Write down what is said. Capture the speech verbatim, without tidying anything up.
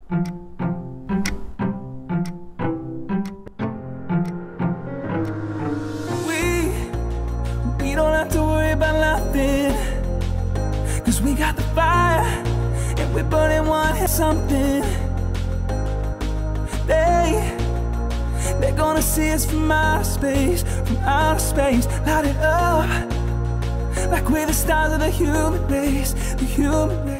We, we don't have to worry about nothing, 'cause we got the fire, and we're burning one hit something. They, they're gonna see us from outer space, from outer space. Light it up, like we're the stars of the human race, the human race.